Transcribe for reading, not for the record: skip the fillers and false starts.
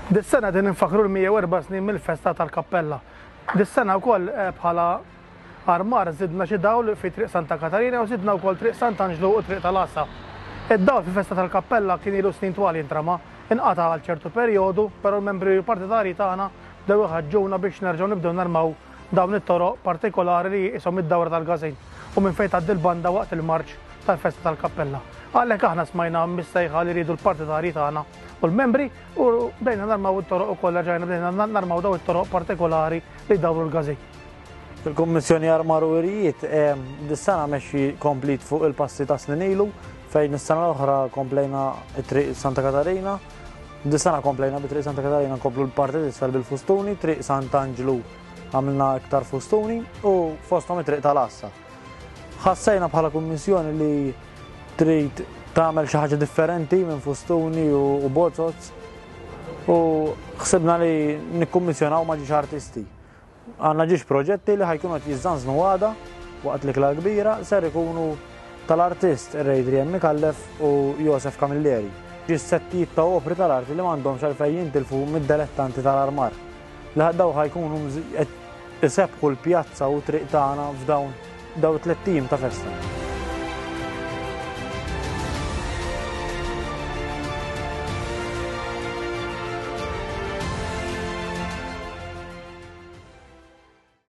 Dis-sena din infakru l-104 snin mill-festa tal-Kappella. Dis-sena wkoll bħala Armar żidna xi dawl fi triq Santa Katarina u żidna wkoll triq Sant'Angelo u triq tal-Assa. Id-dawl fil-festa tal-Kappella kien ilu snin twal jintrama, inqata' għal ċertu perjodu, però l-membri partitari tagħna bdew iħaġġuna biex nerġgħu nibdew narmaw dawn it-toroq partikolari li jisom id-dawra tal-Gazejn u minn fejn tgħaddi l-banda waqt il-marċ tal-festa tal-Kappella. Għalhekk aħna smajna missejħa li jridu l-partitari tagħna u l-membri u bdejna narmaw it-toroq ukoll ġajna bdejna narmaw daw it-toroq partikolari li jdawru l-Gazejn. Fil-Kummissjoni Armar u Wirijiet dis-sena mexxi komplit fuq il-passi ta' snin ilu fejn is-sena l-oħra komplejna t-triq Santa Katarina. Dis-sena komplejna bit-triq Santa Katarina nkomplu l-parti t'isfel bil-fustuni, triq Sant'Angelo għamilna iktar fustuni u fosthom it-triq tal-Assa. Ħassejna bħala kummissjoni li trid tagħmel xi ħaġa differenti minn fustuni u bozzot u ħsibna li nikkummissjonaw ma' ġiex artisti. Għandna ġiex proġetti li ħajkunu qed jiżżanżnu għada waqt l-ikla kbira ser ikunu tal-artist Adrian Mikallef u Josef Camilleri. Ġiex settijiet ta' opri tal-arti li m'għandhomx għalfejn jintilfu mid-dilettanti tal-Armar. Li ħaddaw ħajkunu isebħu l-pjazza u triq tagħna f'dawn 3 tim ta' festa.